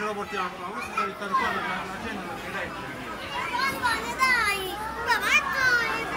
ce lo portiamo, ma questo sta qua, la gente non si regge. Dai!